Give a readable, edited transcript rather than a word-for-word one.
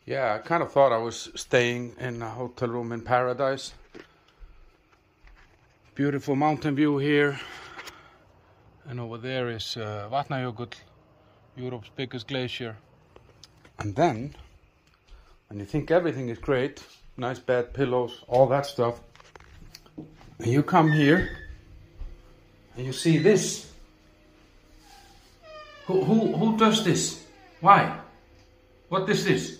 Yeah, I kind of thought I was staying in a hotel room in paradise. Beautiful mountain view here. And over there is Vatnajökull, Europe's biggest glacier. And then, when you think everything is great, nice bed, pillows, all that stuff, and you come here and you see this. Who does this? Why? What is this?